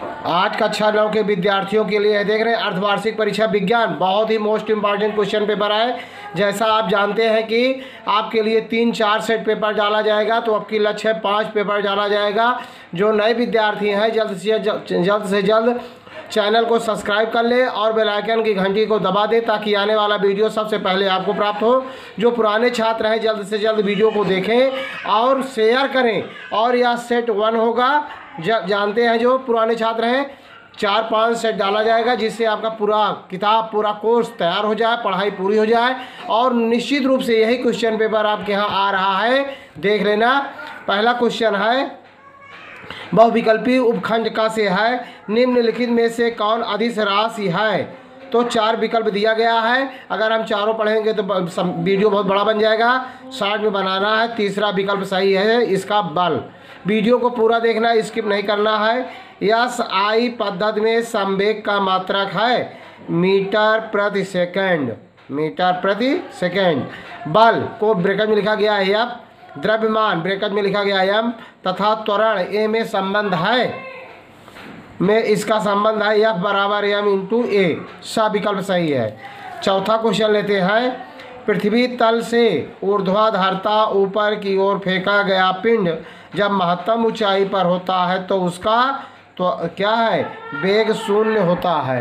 आज कक्षा 9 के विद्यार्थियों के लिए देख रहे हैं अर्धवार्षिक परीक्षा विज्ञान, बहुत ही मोस्ट इम्पॉर्टेंट क्वेश्चन पेपर है। जैसा आप जानते हैं कि आपके लिए 3-4 सेट पेपर डाला जाएगा, तो आपकी लक्ष्य है 5 पेपर डाला जाएगा। जो नए विद्यार्थी हैं जल्द से जल्द चैनल को सब्सक्राइब कर ले और बेल आइकन की घंटी को दबा दे, ताकि आने वाला वीडियो सबसे पहले आपको प्राप्त हो। जो पुराने छात्र हैं जल्द से जल्द वीडियो को देखें और शेयर करें। और यह सेट 1 होगा, जानते हैं जो पुराने छात्र हैं 4-5 सेट डाला जाएगा, जिससे आपका पूरा किताब पूरा कोर्स तैयार हो जाए, पढ़ाई पूरी हो जाए। और निश्चित रूप से यही क्वेश्चन पेपर आपके यहाँ आ रहा है, देख लेना। पहला क्वेश्चन है बहुविकल्पी उपखंड का से है, निम्नलिखित में से कौन अदिश राशि है? तो 4 विकल्प दिया गया है। अगर हम चारों पढ़ेंगे तो वीडियो बहुत बड़ा बन जाएगा, शॉर्ट में बनाना है। तीसरा विकल्प सही है इसका बल। वीडियो को पूरा देखना, स्किप नहीं करना है। यस आई पद्धति में संवेग का मात्रक है मीटर प्रति सेकंड, मीटर प्रति सेकंड। बल को ब्रैकेट में लिखा गया है एफ, द्रव्यमान ब्रैकेट में लिखा गया है एम, तथा त्वरण ए में संबंध है, में इसका संबंध है एफ बराबर एम इंटू ए। सा विकल्प सही है। चौथा क्वेश्चन लेते हैं, पृथ्वी तल से ऊर्ध्वाधरता ऊपर की ओर फेंका गया पिंड जब महत्तम ऊंचाई पर होता है तो उसका तो क्या है? वेग शून्य होता है,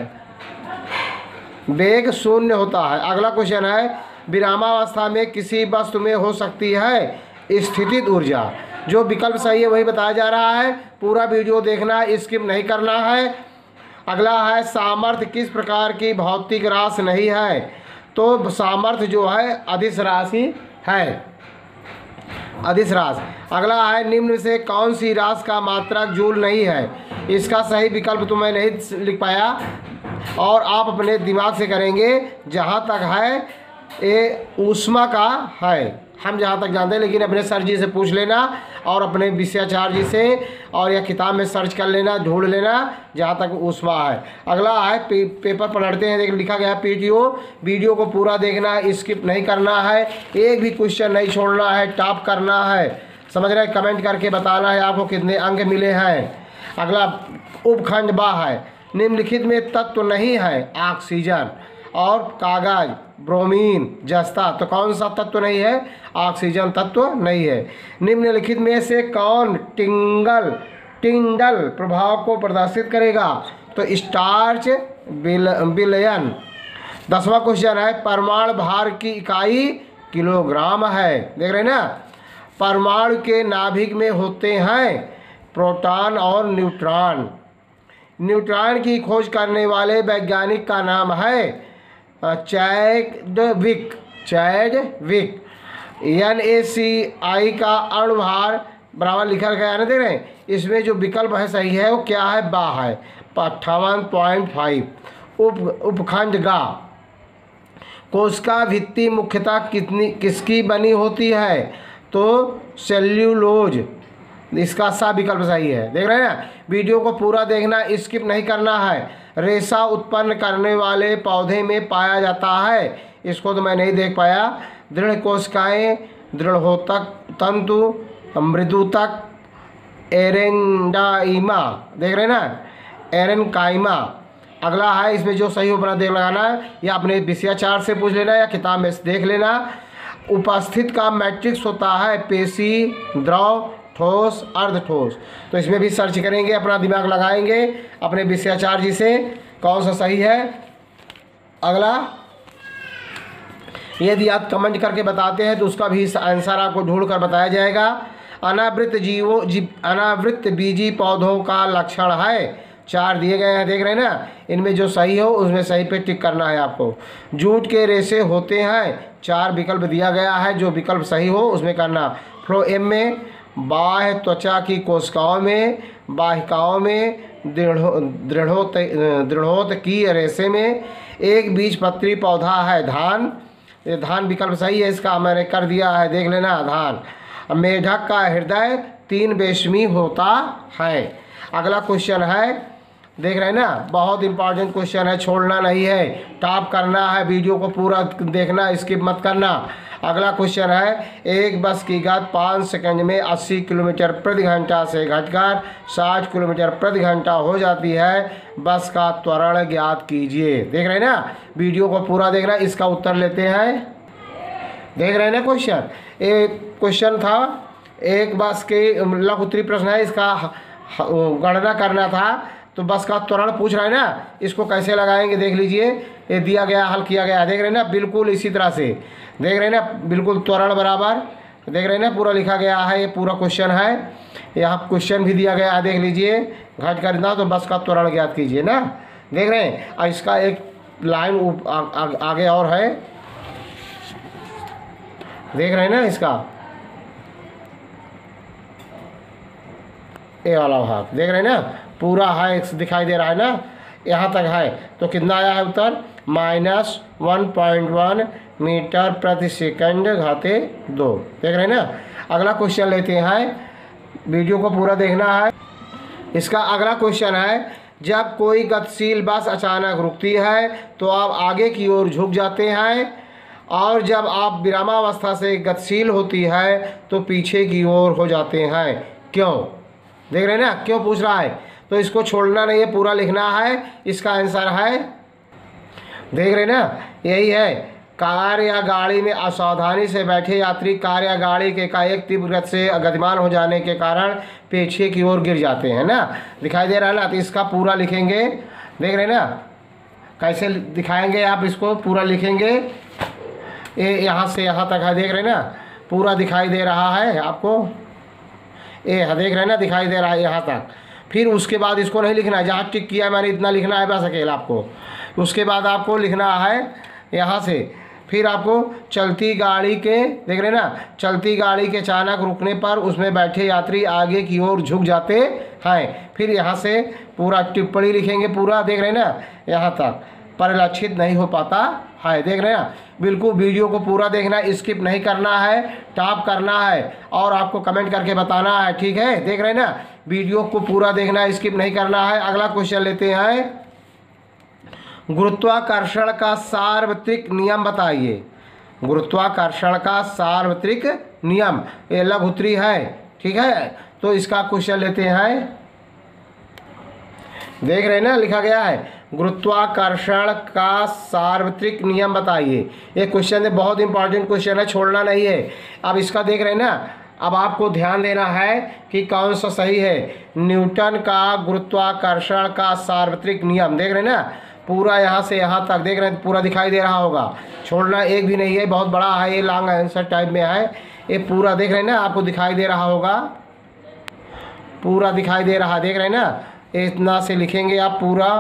वेग शून्य होता है। अगला क्वेश्चन है, विरामावस्था में किसी वस्तु में हो सकती है स्थितिज ऊर्जा। जो विकल्प सही है वही बताया जा रहा है। पूरा वीडियो देखना, स्किप नहीं करना है। अगला है, सामर्थ्य किस प्रकार की भौतिक राशि नहीं है? तो सामर्थ्य जो है अदिश राशि है, अदिश राशि। अगला है, निम्न से कौन सी राशि का मात्रक जूल नहीं है? इसका सही विकल्प तो मैं नहीं लिख पाया, और आप अपने दिमाग से करेंगे। जहाँ तक है ये ऊष्मा का है, हम जहाँ तक जानते हैं, लेकिन अपने सर जी से पूछ लेना और अपने विषयाचार्य जी से, और यह किताब में सर्च कर लेना, ढूंढ लेना जहाँ तक ऊष्मा है। अगला है, पेपर पलटते हैं, देख लिखा गया पीटीओ। वीडियो को पूरा देखना, स्किप नहीं करना है, एक भी क्वेश्चन नहीं छोड़ना है, टॉप करना है। समझ रहे? कमेंट करके बताना है आपको कितने अंक मिले हैं। अगला उपखंड बा है, निम्नलिखित में तत्व नहीं है ऑक्सीजन और कागज, ब्रोमीन, जस्ता। तो कौन सा तत्व नहीं है? ऑक्सीजन तत्व नहीं है। निम्नलिखित में से कौन टिंडल प्रभाव को प्रदर्शित करेगा? तो स्टार्च विलयन। 10वां क्वेश्चन है, परमाणु भार की इकाई किलोग्राम है। देख रहे हैं ना? परमाणु के नाभिक में होते हैं प्रोटॉन और न्यूट्रॉन। न्यूट्रॉन की खोज करने वाले वैज्ञानिक का नाम है चैडविक। NaCl का अणुभार बराबर लिखा गया है ना, देख रहे हैं? इसमें जो विकल्प है सही है वो क्या है? बा है 58.5। उपखंड गा, कोशिका भित्ति मुख्यतः किसकी बनी होती है? तो सेल्यूलोज। इसका सा विकल्प सही है। देख रहे हैं ना? वीडियो को पूरा देखना, स्किप नहीं करना है। रेशा उत्पन्न करने वाले पौधे में पाया जाता है, इसको तो मैं नहीं देख पाया। दृढ़ कोशिकाएं, दृढ़ोतक तंतु, मृदुतक, एरेंडाइमा। देख रहे हैं ना? एरेनकाइमा। अगला है, इसमें जो सही अपना देख लगाना है, या अपने विषयाचार्य से पूछ लेना या किताब में देख लेना। उपस्थित का मैट्रिक्स होता है पेशी, द्रव, ठोस, अर्धठोस। तो इसमें भी सर्च करेंगे, अपना दिमाग लगाएंगे अपने विषयाचार्य जी से कौन सा सही है। अगला, यदि आप कमेंट करके बताते हैं तो उसका भी आंसर आपको ढूंढ कर बताया जाएगा। अनावृत बीजी पौधों का लक्षण है। 4 दिए गए हैं, देख रहे हैं ना? इनमें जो सही हो उसमें सही पे टिक करना है आपको। जूट के रेशे होते हैं, 4 विकल्प दिया गया है, जो विकल्प सही हो उसमें करना। फ्लोएम में, बाह्य त्वचा की कोशिकाओं में, बाहिकाओं में, दृढ़ोत की रेशे में। एक बीजपत्री पौधा है धान। ये धान विकल्प सही है, इसका मैंने कर दिया है, देख लेना। धान। मेढक का हृदय 3 बेशमी होता है। अगला क्वेश्चन है, देख रहे हैं ना? बहुत इंपॉर्टेंट क्वेश्चन है, छोड़ना नहीं है, टॉप करना है। वीडियो को पूरा देखना, स्किप मत करना। अगला क्वेश्चन है, एक बस की गति 5 सेकंड में 80 किलोमीटर प्रति घंटा से घटकर 60 किलोमीटर प्रति घंटा हो जाती है, बस का त्वरण ज्ञात कीजिए। देख रहे हैं ना, वीडियो को पूरा देखना, इसका उत्तर लेते हैं। देख रहे हैं ना क्वेश्चन, एक क्वेश्चन था, एक बस के लघु उत्तरीय प्रश्न है, इसका गणना करना था, तो बस का त्वरण पूछ रहा है ना, इसको कैसे लगाएंगे देख लीजिए, ये दिया गया, हल किया गया, देख रहे हैं ना, बिल्कुल इसी तरह से, देख रहे हैं ना, बिल्कुल त्वरण बराबर, देख रहे हैं ना, पूरा लिखा गया है, ये पूरा क्वेश्चन है, यहाँ क्वेश्चन भी दिया गया है, देख लीजिए, घट करना तो बस का त्वरण ज्ञात कीजिए ना, देख रहे हैं। और इसका एक लाइन आगे और है, देख रहे हैं ना, इसका ये वाला भाग देख रहे हैं ना, पूरा है, दिखाई दे रहा है ना, यहाँ तक है, तो कितना आया है उत्तर, -1.1 मीटर प्रति सेकंड घाते 2। देख रहे हैं ना। अगला क्वेश्चन लेते हैं, वीडियो को पूरा देखना है। इसका अगला क्वेश्चन है, जब कोई गतिशील बस अचानक रुकती है तो आप आगे की ओर झुक जाते हैं, और जब आप विरामावस्था से गतिशील होती है तो पीछे की ओर हो जाते हैं, क्यों? देख रहे हैं ना, क्यों पूछ रहा है, तो इसको छोड़ना नहीं है, पूरा लिखना है। इसका आंसर है, देख रहे हैं ना, यही है, कार या गाड़ी में असावधानी से बैठे यात्री कार या गाड़ी के एकाएक तीव्र गति से गतिमान हो जाने के कारण पीछे की ओर गिर जाते हैं ना, दिखाई दे रहा है ना, तो इसका पूरा लिखेंगे। देख रहे हैं ना, कैसे दिखाएंगे आप, इसको पूरा लिखेंगे, ये यहाँ से यहाँ तक है, देख रहे हैं ना, पूरा दिखाई दे रहा है आपको, ये देख रहे हैं ना, दिखाई दे रहा है यहाँ तक। फिर उसके बाद इसको नहीं लिखना है, जहाँ टिक किया है मैंने इतना लिखना है बस अकेला आपको। उसके बाद आपको लिखना है यहाँ से, फिर आपको चलती गाड़ी के, देख रहे हैं ना, चलती गाड़ी के अचानक रुकने पर उसमें बैठे यात्री आगे की ओर झुक जाते हैं। फिर यहाँ से पूरा टिप्पणी लिखेंगे, पूरा देख रहे हैं ना, यहाँ तक परिलक्षित नहीं हो पाता है। देख रहे हैं ना, बिल्कुल वीडियो को पूरा देखना, स्किप नहीं करना है, टॉप करना है, और आपको कमेंट करके बताना है, ठीक है। देख रहे हैं ना, वीडियो को पूरा देखना, स्किप नहीं करना है। अगला क्वेश्चन लेते हैं, गुरुत्वाकर्षण का सार्वत्रिक नियम बताइए। गुरुत्वाकर्षण का सार्वत्रिक नियम, ये लघु उत्तरीय है, ठीक है। तो इसका क्वेश्चन लेते हैं, देख रहे हैं ना, लिखा गया है, गुरुत्वाकर्षण का सार्वत्रिक नियम बताइए। ये क्वेश्चन है, बहुत इंपॉर्टेंट क्वेश्चन है, छोड़ना नहीं है। अब इसका देख रहे हैं ना, अब आपको ध्यान देना है कि कौन सा सही है। न्यूटन का गुरुत्वाकर्षण का सार्वत्रिक नियम, देख रहे हैं ना, पूरा यहाँ से यहाँ तक, देख रहे हैं, पूरा दिखाई दे रहा होगा, छोड़ना एक भी नहीं है, बहुत बड़ा है, ये लॉन्ग आंसर टाइप में है, ये पूरा देख रहे हैं ना, आपको दिखाई दे रहा होगा, पूरा दिखाई दे रहा, देख रहे हैं ना, इतना से लिखेंगे आप,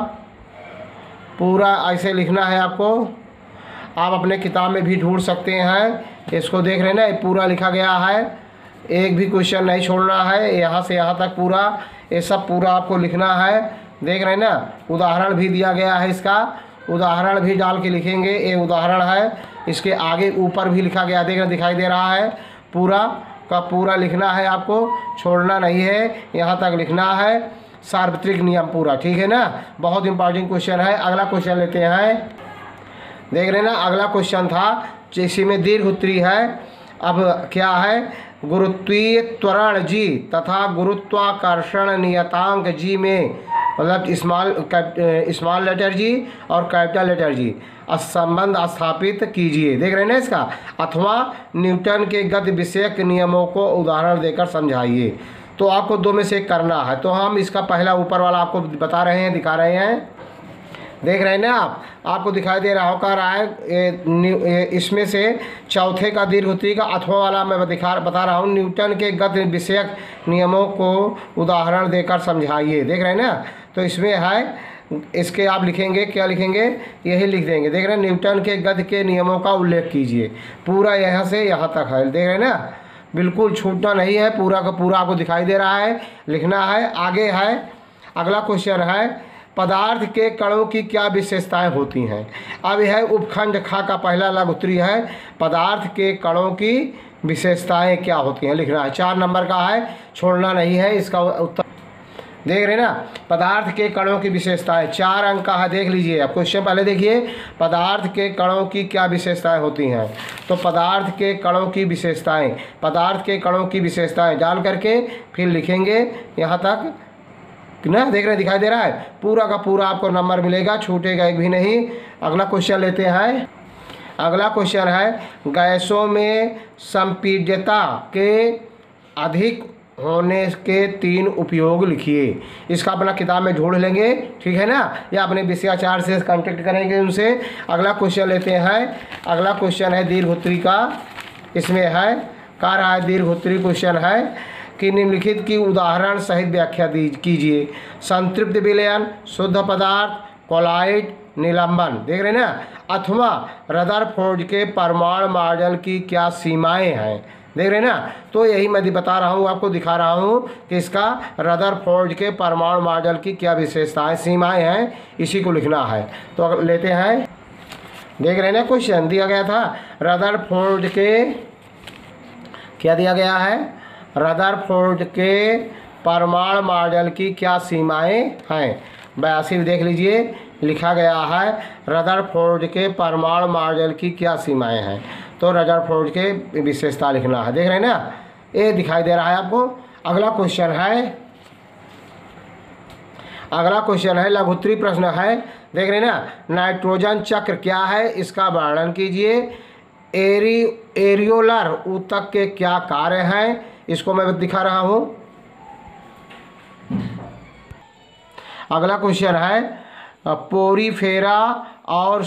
पूरा ऐसे लिखना है आपको। आप अपने किताब में भी ढूंढ सकते हैं, इसको देख रहे हैं ना, ये पूरा लिखा गया है, एक भी क्वेश्चन नहीं छोड़ना है, यहाँ से यहाँ तक पूरा, ये सब पूरा आपको लिखना है। देख रहे हैं ना, उदाहरण भी दिया गया है, इसका उदाहरण भी डाल के लिखेंगे, ये उदाहरण है, इसके आगे ऊपर भी लिखा गया, देख रहे, दिखाई दे रहा है, पूरा का पूरा लिखना है आपको, छोड़ना नहीं है, यहाँ तक लिखना है, सार्वत्रिक नियम पूरा, ठीक है ना। बहुत इंपॉर्टेंट क्वेश्चन है। अगला क्वेश्चन लेते हैं, देख रहे हैं ना, अगला क्वेश्चन था, इसी में दीर्घ उत्तरीय है। अब क्या है, गुरुत्वीय त्वरण जी तथा गुरुत्वाकर्षण नियतांक जी में, मतलब स्मॉल लेटर जी और कैपिटल लेटर जी, संबंध स्थापित कीजिए। देख रहे हैं ना इसका, अथवा न्यूटन के गति विषयक नियमों को उदाहरण देकर समझाइए। तो आपको दो में से एक करना है, तो हम इसका पहला ऊपर वाला आपको बता रहे हैं, दिखा रहे हैं, देख रहे हैं ना आपको दिखाई दे रहा होगा, इसमें से चौथे का दीर्घ उत्तरीय का अथवा वाला मैं बता रहा हूँ, न्यूटन के गति विषयक नियमों को उदाहरण देकर समझाइए। देख रहे हैं ना, तो इसमें है, इसके आप लिखेंगे, क्या लिखेंगे, यही लिख देंगे। देख रहे हैं, न्यूटन के गति के नियमों का उल्लेख कीजिए, पूरा यहाँ से यहाँ तक है, देख रहे हैं ना, बिल्कुल छूटना नहीं है, पूरा का पूरा आपको दिखाई दे रहा है, लिखना है। आगे है, अगला क्वेश्चन है, पदार्थ के कणों की क्या विशेषताएं होती हैं। अब यह उपखंड खा का पहला लघु उत्तरीय है, पदार्थ के कणों की विशेषताएं क्या होती हैं, लिखना है। 4 नंबर का है, छोड़ना नहीं है। इसका उत्तर देख रहे ना, पदार्थ के कणों की विशेषताएं, 4 अंक का है, देख लीजिए। अब क्वेश्चन पहले देखिए, पदार्थ के कणों की क्या विशेषताएं होती हैं। तो पदार्थ के कणों की विशेषताएं, पदार्थ के कणों की विशेषताएं डाल करके फिर लिखेंगे यहाँ तक ना, देख रहे दिखाई दे रहा है, पूरा का पूरा आपको नंबर मिलेगा, छूटेगा एक भी नहीं। अगला क्वेश्चन लेते हैं। अगला क्वेश्चन है, गैसों में संपीड्यता के अधिक होने के 3 उपयोग लिखिए। इसका अपना किताब में ढूंढ लेंगे, ठीक है ना, या अपने विषयाचार्य से कांटेक्ट करेंगे उनसे। अगला क्वेश्चन लेते हैं। अगला क्वेश्चन है दीर्घोत्तरी का, इसमें है कह रहा है दीर्घोत्तरी क्वेश्चन है कि निम्नलिखित की उदाहरण सहित व्याख्या कीजिए। संतृप्त विलयन, शुद्ध पदार्थ, कोलाइड, निलंबन, देख रहे ना, अथवा रदरफोर्ड के परमाणु मॉडल की क्या सीमाएं हैं, देख रहे ना। तो यही मैं बता रहा हूँ, आपको दिखा रहा हूँ कि इसका रदरफोर्ड के परमाणु मॉडल की क्या विशेषताएं, सीमाएं हैं, इसी को लिखना है। तो लेते हैं, देख रहे ना, क्वेश्चन दिया गया था रदरफोर्ड के, क्या दिया गया है, रदरफोर्ड के परमाणु मॉडल की क्या सीमाएं हैं। 82 देख लीजिए, लिखा गया है रदरफोर्ड के परमाणु मॉडल की क्या सीमाएं हैं। तो रदरफोर्ड के विशेषता लिखना है, देख रहे हैं ना, ये दिखाई दे रहा है आपको। अगला क्वेश्चन है, अगला क्वेश्चन है लघुत्तरी प्रश्न है, देख रहे हैं ना, नाइट्रोजन चक्र क्या है, इसका वर्णन कीजिए। एरियोलर ऊतक के क्या कार्य हैं, इसको मैं दिखा रहा हूँ। अगला क्वेश्चन है पोरीफेरा और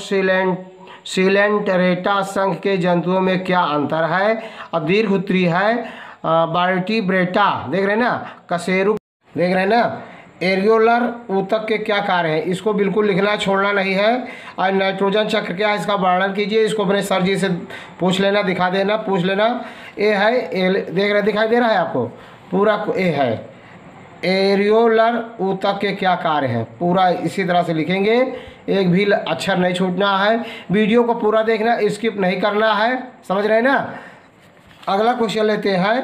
सिलेंटरेटा संघ के जंतुओं में क्या अंतर है। अब दीर्घोत्तरी है वर्टिब्रेटा, देख रहे हैं ना, कशेरुक, देख रहे हैं ना, एरियोलर ऊतक के क्या कार्य हैं, इसको बिल्कुल लिखना छोड़ना नहीं है। और नाइट्रोजन चक्र क्या है, इसका वर्णन कीजिए। इसको अपने सर जी से पूछ लेना, दिखा देना, पूछ लेना। ए है, देख रहे, दिखाई दे रहा है आपको, पूरा ए है, एरियोलर ऊतक के क्या कार्य हैं, पूरा इसी तरह से लिखेंगे, एक भी अक्षर नहीं छूटना है। वीडियो को पूरा देखना, स्किप नहीं करना है, समझ रहे हैं ना। अगला क्वेश्चन लेते हैं।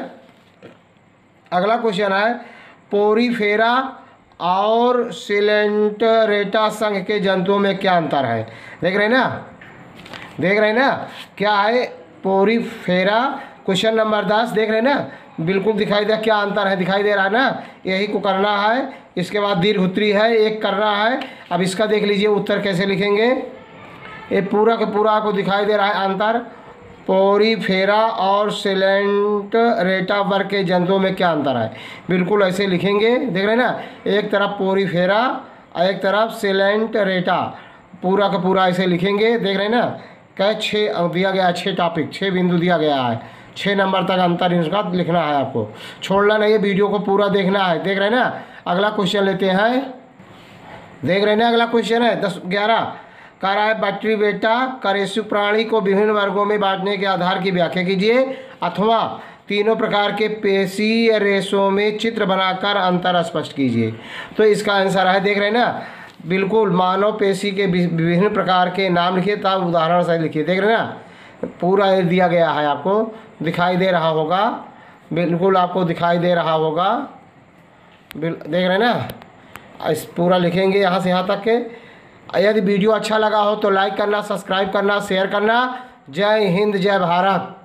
अगला क्वेश्चन है पोरीफेरा और सिलेंटरेटा संघ के जंतुओं में क्या अंतर है, देख रहे हैं ना, देख रहे हैं ना, क्या है पोरीफेरा, क्वेश्चन नंबर 10, देख रहे हैं ना, बिल्कुल दिखाई दे, क्या अंतर है, दिखाई दे रहा है ना, यही को करना है। इसके बाद दीर्घोत्तरी है, एक करना है। अब इसका देख लीजिए उत्तर कैसे लिखेंगे, ये पूरा का पूरा आपको दिखाई दे रहा है अंतर। पोरीफेरा और सिलेंटरेटा वर्ग के जंतुओं में क्या अंतर है, बिल्कुल ऐसे लिखेंगे, देख रहे हैं ना, एक तरफ पोरीफेरा और एक तरफ सिलेंटरेटा, पूरा का पूरा ऐसे लिखेंगे, देख रहे हैं ना। क्या 6 दिया गया है, 6 टॉपिक, 6 बिंदु दिया गया है, 6 नंबर तक अंतर इसका लिखना है, आपको छोड़ना नहीं है, वीडियो को पूरा देखना है, देख रहे हैं ना। अगला क्वेश्चन लेते हैं, देख रहे हैं ना, अगला क्वेश्चन है 10-11 कह रहा है वर्टिब्रेटा कशेरुक प्राणी को विभिन्न वर्गों में बांटने के आधार की व्याख्या कीजिए, अथवा तीनों प्रकार के पेशीय रेशों में चित्र बनाकर अंतर स्पष्ट कीजिए। तो इसका आंसर है, देख रहे हैं ना, बिल्कुल मानव पेशी के विभिन्न प्रकार के नाम लिखिए, तब उदाहरण सही लिखिए, देख रहे हैं ना, पूरा दिया गया है, आपको दिखाई दे रहा होगा, बिल्कुल आपको दिखाई दे रहा होगा, देख रहे हैं ना, इस पूरा लिखेंगे यहाँ से यहाँ तक के। यदि वीडियो अच्छा लगा हो तो लाइक करना, सब्सक्राइब करना, शेयर करना। जय हिंद, जय भारत।